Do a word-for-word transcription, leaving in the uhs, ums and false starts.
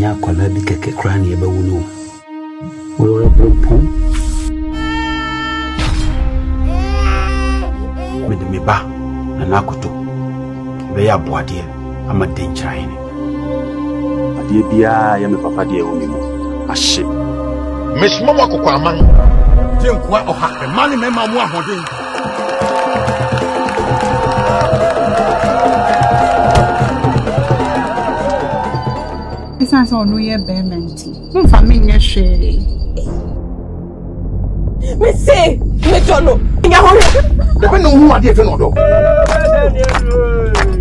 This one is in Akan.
nya kwala bi keke kra na ebe wu no we pom me de me ba Nana Akoto be ya boade ama denchai ni ade bia ya me papa de wo mi mu ahye Miss Mama Kokwaman Tinkwa oha mani me ma mu ahoden Esa so no ye bementi mo fa me nye hwe me say me tono ya hore de be no hu ade fe no do